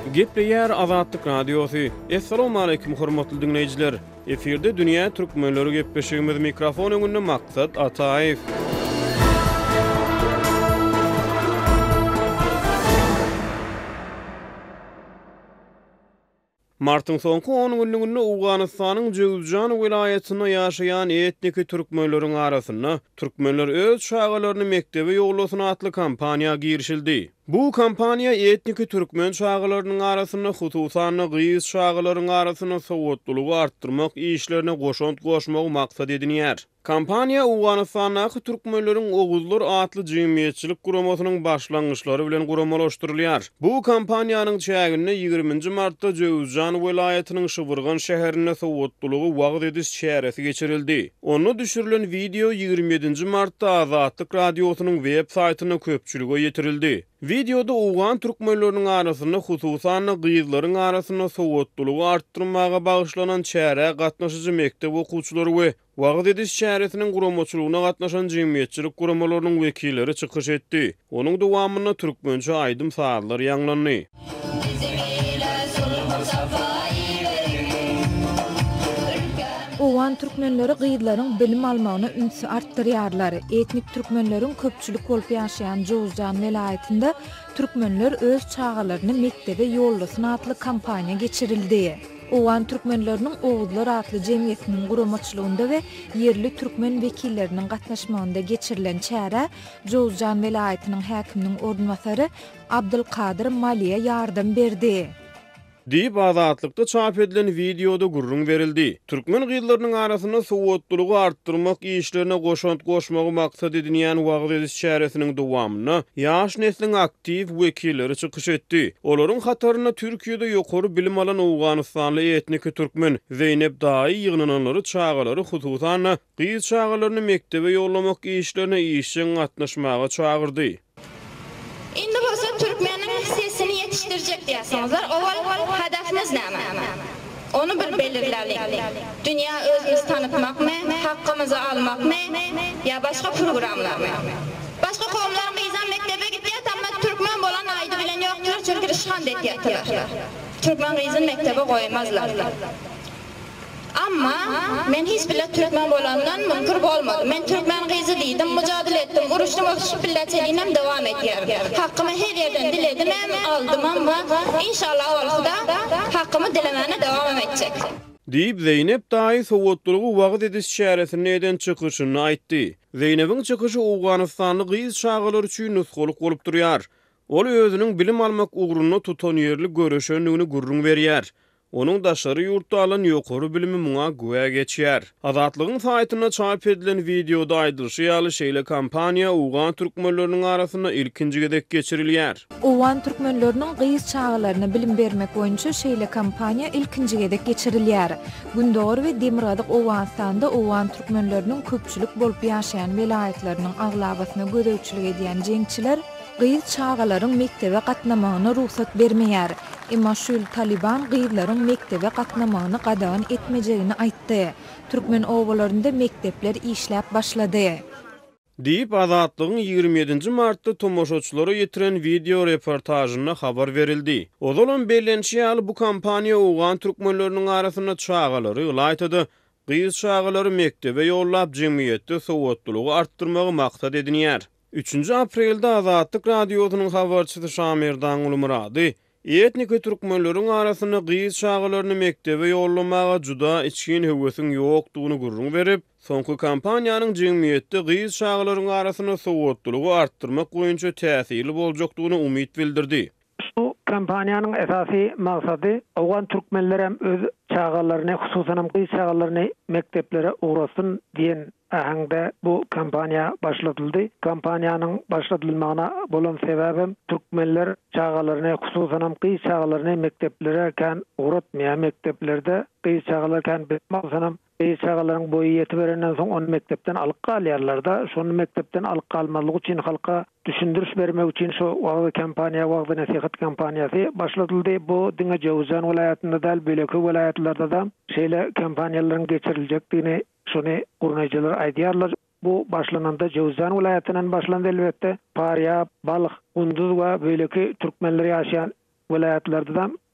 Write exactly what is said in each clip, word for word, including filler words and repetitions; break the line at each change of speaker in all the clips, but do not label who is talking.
Gepleyer Azatlyk Radiosu. Assalamu alaykum hormatly dinleyijiler. Eferde dünýä türkmenleri gepleşigimiz mikrofon öňünde maksat Ataýew. Martyň soňky on günlüğünde Awganystanyň Jowzjan welaýatyna ýaşaýan etnik türkmenleriň arasynda türkmenler öz şagalaryny mektebe ýoglasyna atly kampaniýa girişildi. Bu kampaniýa etnik türkmen şagalarynyň arasynda hususan gyýyz şagalarynyň arasyna sowatlygy artdyrmak işlerine goşant goşmagy maksat edinýär. Kampaniýa Awganystandaky türkmenleriň Oguzlar atly jemgyýetçilik guramasynyň başlangyçlary bilen guramalaşdyrylýar. Bu kampaniýanyň çägini ýygrüminji martda Jowzjan welaýatynyň Şybyrgan şäherine sowatlygy wagt ediş şäheresi geçirildi. Onu düşürilen video ýygrimi ýedinji martda Azatlyk Radiosynyň web saýtyna köpçülige ýetirildi. Videoda Awgan türkmenleriniň arasynda hususan gyýyzlaryň arasynda sowatlygy artdyrmaga bagyşlanan çäre gatnaşyjy mektep okuwçylary we wagt ediş şäheresiniň guramaçylygyna gatnaşan jemgyýetçilik guramalarynyň wekilleri çykyş etdi. Onuň dowamyna türkmençe aýdym saatlar ýanglandy.
Awgan türkmenleri gyýyzlaryň bilim almagyna ünsü artdyrýarlar. Etnik türkmenleriň köpçülik bolup ýaşaýan Jowzjan welaýatynda türkmenler öz çağalaryny mektebe ýollasyna atly kampaniýa geçirildi. Awgan türkmenleriniň Oguzlar atly jemgyýetiniň guramaçylygynda we yerli türkmen wekilleriniň gatnaşmagynda geçirilen çäre Jowzjan welaýatynyň häkiminiň ornwasary Abdulkadir Maliýe ýardam berdi.
Diýip Azatlykda çap edilen videoda gurrun berildi. Türkmen gyýyzlarynyň arasynda sowatlygy artdyrmak işlerine goşant goşmagy maksat edinýän wagt ediş şäheresiniň dowamyna ýaş nesliň aktiv wekilleri çykyş etdi. Olaryň hataryna Türkiýede ýokary bilim alan Awganystanly etnik türkmen Zeynep Daýy ýygnananlary çağalary hususan gyýyz çağalaryny mektebe ýollamak işlerine işiň gatnaşmaga çağırdy.
Indi bolsa türkmeniň sesini yetiştirecek diýäsiňizler. Owal hedefiniz näme? Onu bir belirledik. Dünya özüňizi tanıtmakmy, hakkymyzy almakmy, ýa başga programlarmy? Başga kowmlaryň gyýzan mektebe gitýär, tamma türkmen bolan aýdy bilen ýokdur, çünki rüşhan edýärler. Türkmen gyýzyn mektebe goýmazlar. Amma men hiç bile Türkmen bolandan mümkün bolmadı. Men Türkmen gyzy diýdim, mücadele etdim, uruşdum, uruşup billeçeliğinem dowam edýär. Hakkymy her ýerden diledim, hem aldım amma inşallah olsa hakkymy dilemene dowam etjek.
Diýip Zeynep Daýy sowatlygy wagt ediş şäheresine eden çykyşyny aýtdy. Zeynepiň çykyşy Awganystanly gyýyz şagalary üçin nusgalyk bolup durýar. Ol özüniň bilim almak ugruny tutan ýerli göreşenligini gurrun berýär. Onun daşary ýurtda alan ýokary bilimi muňa güýe geçýär. Azatlygyň saýtyna çap edilen videoda aýdylşy şeýle kampaniýa Awgan türkmenleriniň arasynda ilkinji gedek geçirilýär.
Awgan türkmenleriniň gyýyz çağalaryna bilim bermek boýunça şeýle kampaniýa ilkinji gedek geçirilýär. Gündogor we Demirgazyk Awganystanda Awgan türkmenleriniň köpçülik bolup ýaşaýan welaýatlarynyň aglabasyna gödäwçilik edýän jeňçiler gyýyz çağalaryň mektebe gatnamagyna ruhsat bermeýär. Emma şol Taliban gyýyzlaryň mektebe gatnamagyny gadagan etmejegini aýtdy. Türkmen owalarynda mektepler işläp başlady.
Diýip Azatlygyň ýygrimi ýedinji martda tomoşaçylara ýetiren video reportažyna habar berildi. Ozalan bellenşi ýaly bu kampaniýa Awgan türkmenleriniň arasynda çağalary ýylaýtdy. Gyýyz çağalary mektebe ýollap jemgyýetde sowatlygy artdyrmagy maksat edinýär. üçinji aprelde Azatlyk Radiosynyň habarçysy Şamerdan Ulmurady etnik türkmenleriň arasynda gyýyz çağalaryny mektebe ýollamaga juda içkin hewesiň ýokdugyny gurrun berip, soňky kampaniýanyň jemgyýetde gyýyz çağalaryň arasyna sowatlygy artdyrmak boýunça täsirli boljakdygyny umyt bildirdi.
Bu kampaniýanyň esasy maksady Awgan türkmenler hem öz çağalaryny, hususan hem gyýyz çağalaryny mekteplere ugrasyn diýen ahangda bu kampaniýa başlatyldy. Kampaniýanyň başlatylmagyna bolan sebäbim türkmenler çağalaryny, hususan hem gyýyz çağalaryny mekteplere kan uğratmaýan, mekteplerde gyýyz çağalar kan bilmezsem gyýyz çağalaryň boýy ýetip berenden soň onu mektepden alyp galýarlar da, şonu mektepden alyp galmalyk üçin halka düşündürüş bermek üçin şu wagt kampaniýa, wagt nasihat kampaniýasy başlatyldy. Bu diňe Jowzjan welaýatynda da, böleki welaýatlarda da şeýle kampaniýalaryň geçiriljakdygyny şonu gurnaýjylar aýdýarlar. Bu başlananda Jowzjan welaýatynyň başlandy elbetde. Paryap, Balyk, Gunduz we böleki türkmenler ýaşaýan welaýatlarda da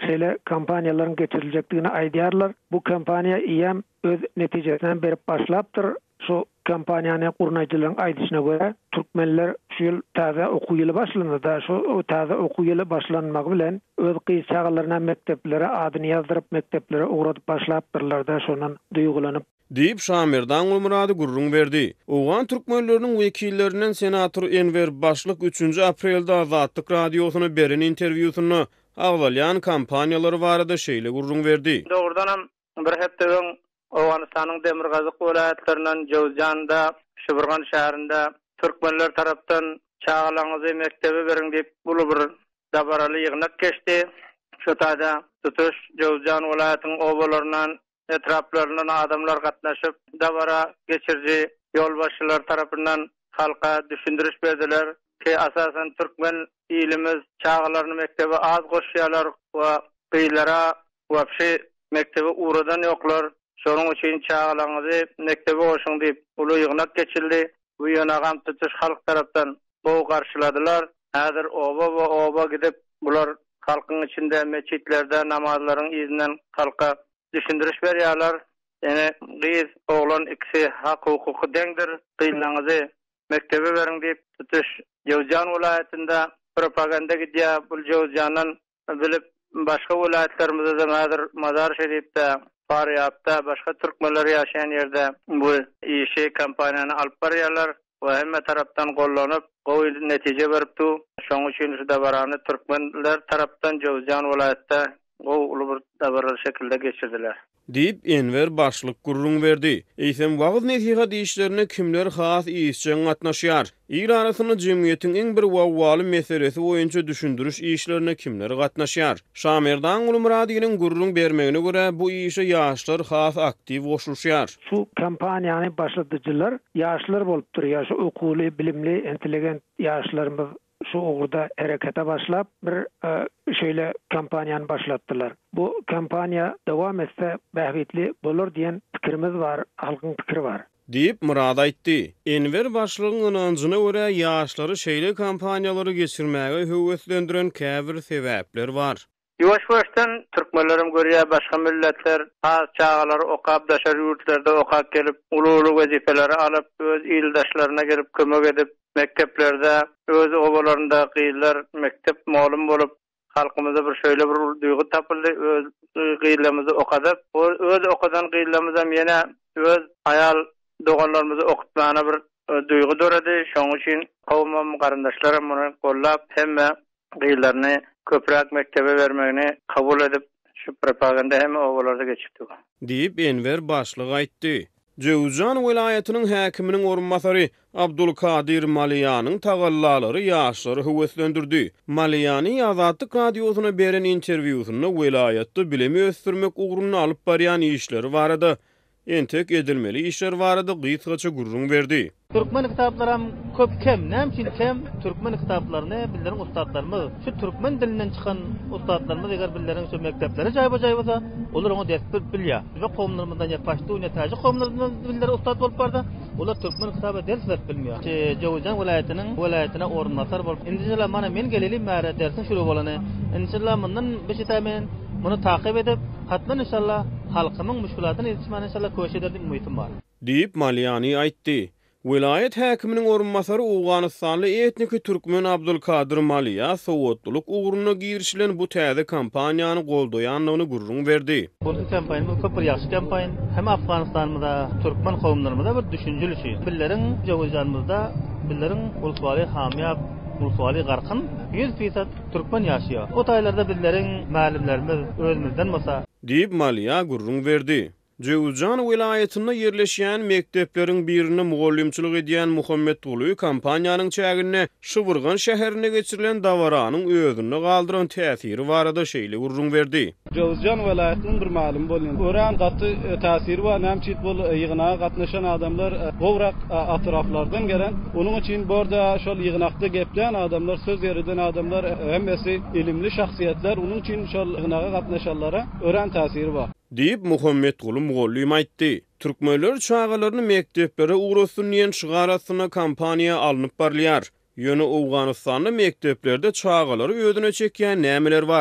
şeýle kampaniýalaryň geçiriljekdigini aýdýarlar. Bu kampaniýa iyem öz netijesini berip başlapdyr. Şu kampaniýany gurnaýjylaryň aýdyşyna görä türkmenler şu ýyl taza okuw ýyly başlandy da şu taza okuw ýyly başlanmagy bilen öz gyýy çağalaryna mekteplere adyny ýazdyryp mekteplere ugradyp başlapdyrlar da şondan duýgulanyp
diýip Şamerdan Ulmurady gurrun berdi. Owgan türkmenläriniň wekillerinden senator Enver Başlyk üçünji aprelde Azatlyk radiosyna beren interwýusyny agdalýan kampaniýalary barada şeýle gurrun berdi.
Dogrudan bir hepdeň Owganystanyň Demirgazyk welaýatlerinden Jowzjanda, Şuburgan şäherinde türkmenler tarapdan çağalaňyzy mektebe beriň diýip bulu bir dabaraly ýygnak geçdi. Şu taýda tutuş Jowzjan welaýatynyň obalaryndan etraplaryndan adamlar gatnaşyp dabara geçirji ýolbaşçylar tarapyndan halka düşündiriş berdiler ki asasen türkmen ilimiz çağalaryny mektebe az goşýarlar we gyýlara wapşy mektebe uğradan ýoklar. Şonuň üçin çağalaňyzy mektebe goşuň diýip uly ýygnak geçildi. Bu ýanagam tutuş halk tarapdan bu garşyladylar. Häzir oba we oba gidip bular halkyň içinde meçitlerde namazlaryň izinden halka düşündiriş berýärler. Ene gyz oglan ikisi hak hukuky deňdir. Gyýlaňyzy mektebe beriň diýip tutuş Jowzjan welaýatynda propaganda gidýär. Bu Jowzjandan bilip başga welaýatlarimizde de häzir Mazar Şerifde, Faryapda, başga türkmenler ýaşaýan ýerde bu işe kampaniýany alyp barýarlar we hemme tarapdan gollanyp gowy netije beripdi. Şoň üçin şu dabarany türkmenler tarapdan Jowzjan welaýatda o uly bir dabaral şekilde geçirdiler.
Diýip Enver Başlyk gurrun berdi. Eýsem wagt nesihat işlerine kimler has işçiň gatnaşýar? İl arasyny jemgyýetiň iň bir wagwaly meselesi boýunça düşündiriş işlerine kimler gatnaşýar? Şamerdan Ulmuradynyň gurrun bermegine görä bu işe ýaşlar has aktiw goşulýar.
Şu kampaniýany başladyjylar ýaşlar bolup durýar. Şu okuwly, bilimli, intelligent ýaşlarymyz şu uğurda harekete başlap bir e, şöyle kampaniýany başlatdylar. Bu kampaniýa dowam etse bähbitli bolur diýen pikirimiz var, halkyň pikiri var.
Diýip Murad aýtdy. Enver Başlygyň ynanjyna görä ýaşlary şeýle kampaniýalary geçirmäge höwetlendiren käbir sebäpler var.
Ýoş-ýoşdan türkmenlerim görýär başga milletler az çağalary okap daşar ýurtlerde okap gelip uly-uly wezifeleri alyp öz ildaşlaryna gelip kömek edip mekteplerde öz obalarynda gyýlar mektep malum bolup halkymyza bir şöyle bir duýgu tapyldy. Öz gyýlarymyzy okadyp öz okadan gyýlarymyza ýene öz ayal doganlarymyzy okutmana bir duýgu döredi. Şoň üçin kowmam garandaşlarym muny gollap hemme gyýlaryny köprak mektebe vermegini kabul edip şu propaganda hem ovalarda geçipdi.
Diýip Enver Başlyk aýtdy. Jowzjan welaýatynyň häkiminiň orunmasary Abdulkadir Maliýanyň tagallalary ýaşlary höwetlendirdi. Maliýany Azatlyk radiosyna beren interwýusyny welaýatda bilimi ösdürmek ugruny alyp barýan işleri barada entek edilmeli işler barada gyýtgaça gurrun berdi.
Türkmen kitaplarım köp kem, näme kem Türkmen kitaplarını bildirin ustadlarymyz. Şu Türkmen dilinden çıkan ustadlarymyz eger bildirin şu mekteplere jaýba-jaý bolsa, olar onu ders bilýär. Ve kowmlarymyzdan ýapaşdy, ne täze kowmlarymyzdan bildirin ustad bolup barda, olar Türkmen kitapy ders berip bilmiyor. Jowzjan welaýatynyň welaýatyna orunmasar bolup, inşallah mana men gelelim märe dersin şuru bolany. İnşallah mundan beşitamen bunu takip edip, hatdan inşallah halkymyň müşkülatyny ýetişmän inşallah köşederdik umytym bar.
Diýip Maliýany aýtdy. Vilayet häkiminiň orunmasary Owganystanly etniki türkmen Abdulkadir Maliýa sowatlyk ugruny girişilen bu täze kampaniýany goldaýanlygyny gurrun berdi.
Bu kampaniýa köp bir ýaxşy kampaniýa. Hem Afganistanymyzda, türkmen kowmlarymyzda bir düşünjeli şey. Billeriň Jowzjanymyzda, billeriň ulsuwaly hamyap, ulsuwaly garkyn yüz foiz türkmen ýaşaýar. O taýlarda billeriň mälimlerimiz özümizden bolsa
diýip Maliýa gurrun berdi. Jowzjan welaýatynda ýerleşýän mektepleriň birini mugallimçilik edýän Muhammed Uluý kampaniýanyň çägine Şuburgan şäherine geçirilen dawaranyň özüne galdyran täsiri barada şeýle gurrun berdi.
Jowzjan welaýatynyň bir malum bolýan ören gaty täsiri we näme bol ýygynaga gatnaşan adamlar gowrak atraflardan gelen. Onuň üçin borda şol ýygnakda geplen adamlar, söz ýeriden adamlar, hemmesi ilimli şahsiýetler. Onuň üçin şol ýygynaga gatnaşanlara ören täsiri bar.
Diýip Muhammed Ulu Mugallim aýtdy. Türkmenler çağalaryny mekteplere uğrasyn diýen şygarasyna kampaniýa alınıp barýar. Ýöne Owganystanly mekteplerde çağalary ödüne çekýän nämeler bar?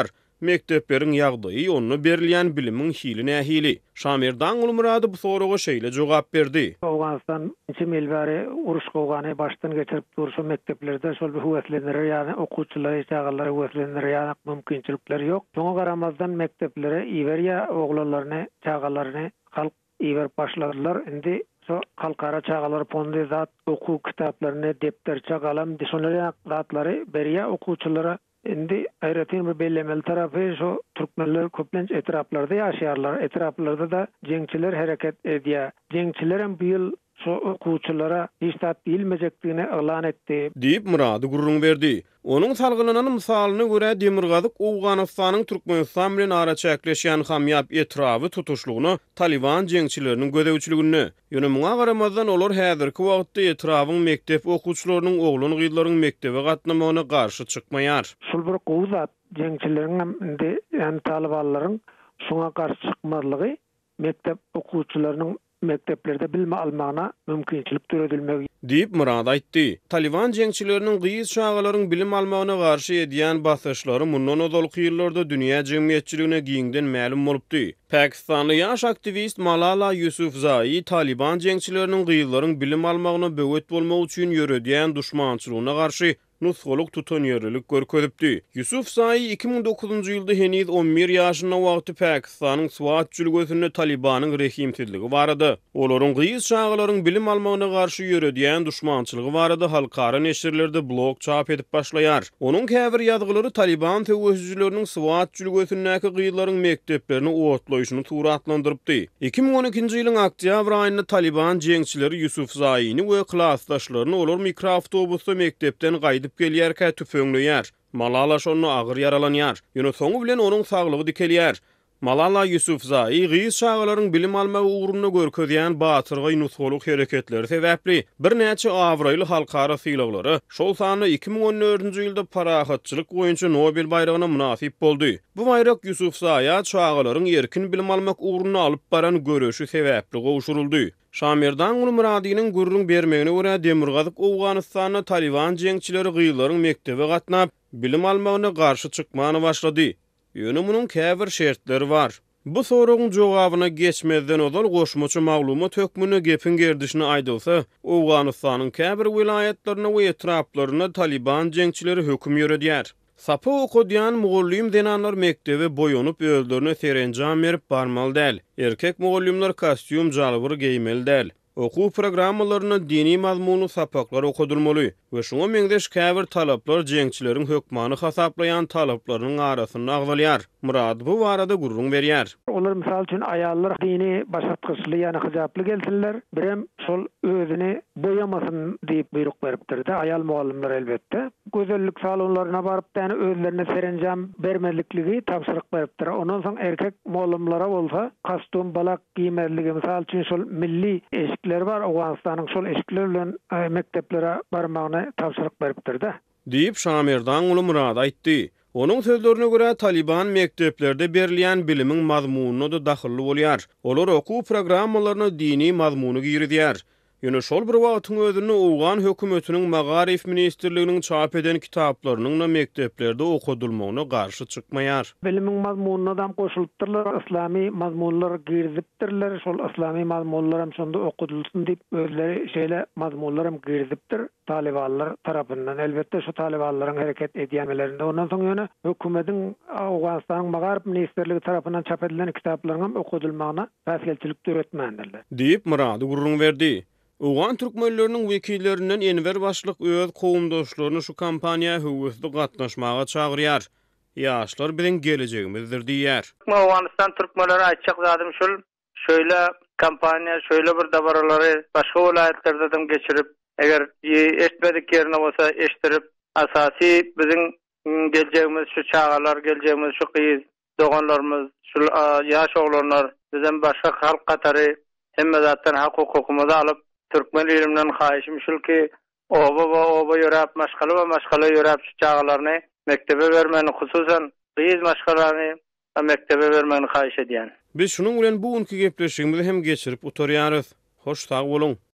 mekteplerin ýagdaýy ony berilýän bilimin hili nähili. Şamir Dağulmurady bu soraga şeýle jogap berdi.
Awganistan iki mil bäri uruş gowgany başdan geçirip durşy mekteplerde şol bir höwetlenir, ýani okuwçylar, çağalar höwetlenir, ýani mümkinçilikleri ýok. Şoňa garamazdan mekteplere iwerýä oglalaryny, çağalaryny halk iwer başladylar. Indi so halkara çağalar fondy zat okuw kitaplaryny, depterçe galam, dişonary zatlary berýä okuwçylara. Indi aýratyn bir bellemeli tarapy şu türkmenler köplenç etraplarda ýaşaýarlar. Etraplarda da jeňçiler hereket edýär. Jeňçiler hem bu ýyl şu okuwçylara hiç tat bilmejekdigini elan etdi.
Diýip Murady gurrun berdi. Onun salgylanan misalyna görä Demirgazyk Awganystanyň Türkmenistan bilen ara çäkleşýän hamýap etrawy tutuşlugyny Taliban jeňçileriniň gödäwçiligini. Ýöne muňa garamazdan olar häzirki wagtda etrawyň mekdep okuwçylarynyň oglany gyýlaryň mektebe gatnamagyna garşy çykmaýar.
Şol bir gowzat jeňçileriň indi ýani Talibanlaryň şoňa garşy çykmalygy mektep okuwçylarynyň mekteplerde bilme almagyna mümkinçilik töredilmegi
diýip Murad aýtdy. Taliban jeňçileriniň gyýyz çağalaryň bilim almagyna garşy edýän basyşlary mundan ozalky ýyllarda dünýä jemgyýetçiligine giňden ma'lum bolupdy. Pakistanly ýaş aktivist Malala Yousafzai Taliban jeňçileriniň gyýylaryň bilim almagyna böwet bolmak üçin ýöredýän duşmançylygyna garşy nusgoluk tutan ýerlik görkezipdi. Yousafzai iki ming dokuzunçy ýylda heniz on bir ýaşyna wagty Pakistanyň Swat jülgösünde Talibanyň rehimsizligi barady. Olaryň gyýyz çağalaryň bilim almagyna garşy ýöredýän duşmançylygy barady halkara neşirlerde blog çap edip başlaýar. Onuň käbir ýazgylary Taliban töwüzçüleriniň Swat jülgösündäki gyýylaryň mekteplerini owatlaýyşyny suratlandyrypdy. iki ming on ikinci ýylyň oktýabr aýynda Taliban jeňçileri Yousafzai'ni we klassdaşlaryny olar mikroawtobusda mektepden gaýdyp gelýärkä tüpöňleýär. Malala şonu agyr yaralanýar. Ýöne soňu bilen onuň saglygy dikelýär. Malala Yousafzai gyýyz çağalaryň bilim almagy uğrunda görkezýän batyrgy nusgoluk hereketleri sebäpli bir näçe awraýly halkara sylaglary şol sany iki ming on dördünçi ýylda parahatçylyk boýunça Nobel bayragyna munasip boldy. Bu bayrak Yousafzai'a çağalaryň erkin bilim almak uğrunda alyp baran görüşi sebäpli gowşuruldy. Şamir Dağulmuradynyň gurrun bermegine görä Demirgazyk Awganystanyň Taliban jeňçileri gyýylaryň mektebe gatnap bilim almagyna garşy çykmagyny başlady. Ýöne munyň käbir şertleri bar. Bu soragyň jogabyna geçmezden ozal goşmaçy maglumat hökmüne gepin gerdişini aýdylsa, Awganystanyň käbir vilayetlerine we etraplaryna Taliban jeňçileri hökm ýöredýär. Sapa okudyan mugallim denanlar mektebe boyunup öldürüne serenjam berip barmal däl. Erkek mugallimler kostyum jalbyr giýmeli däl. Okuw programmalaryna dini mazmuny sapaklar okudulmaly we şoňa meňdeş käbir talaplar jeňçileriň hökmany hasaplayan talaplarynyň arasyna agdalýar. Murad bu barada gurrun berýär.
Olar misal üçin aýallar dini başatgyçly ýani hijaply gelsinler, birem şol özüni boyamasyn diýip buyruk beripdir de aýal mugallimler elbetde. Gözellik salonlaryna baryp täne özlerine serenjam bermelikligi tapşyryk beripdir. Ondan soň erkek mugallimlara bolsa kostyum balak giýmerligi misal üçin şol milli eşikler bar, Awganystanyň şol eşikler bilen mekteplere barmagyny tapşyryk beripdir de.
Diýip Şamir Dağulmurady aýtdy. Onun sözlerine göre Taliban mekteplerde berilýän bilimiň mazmunyna da dahilli bolýar. Olar okuw programmalaryna dini mazmuny giýirdiýär. Ýöne şol bir wagtyň özünde Awgan hökümetiniň Magarif ministrliginiň çap eden kitaplarynyň da mekteplerde okudulmagyna garşy çykmaýar.
Bilimiň mazmunyna da goşulypdyrlar, islami mazmunlar girizipdirler. Şol islami mazmunlar hem şonda okudulsun diýip özleri şeýle mazmunlar hem girizipdir. Talibanlar tarapyndan elbetde şu Talibanlaryň hereket edýänlerinde. Ondan soň ýöne hökümetiň Awganystanyň Magarif ministrligi tarapyndan çap edilen kitaplaryň hem okudulmagyna täsirçilik töretmändirler.
Diýip Murady gurrun berdi. Awgan türkmenleriniň wekillerinden enwer başlyk öz kowumdaşlaryny şu kampaniýa höwüsli gatnaşmaga çagyrýar. Ýaşlar bilen gelejegimizdir diýär.
Awganistan türkmenleri aýtjak zadym şol, şöyle kampaniýa, şöyle bir dabaralary başga vilayetlerden geçirip, eger eşitmedik ýerine bolsa eşitirip, asasy biziň geljegimiz şu çağalar, geljegimiz şu gyýyz doganlarymız, şu ýaş oglanlar, bizden başga halk gatary hemme zatdan hak hukukumuzy alyp Türkmen ilimden haýyşym şulki oba we oba ýörap maşgala we maşgala ýörap şu çağalaryny mektebe bermeni, hususan gyýyz maşgalaryny mektebe bermeni haýyş edýän.
Biz şunun bilen bugünkü gepleşigimizi hem geçirip oturýarys. Hoş sag bolun.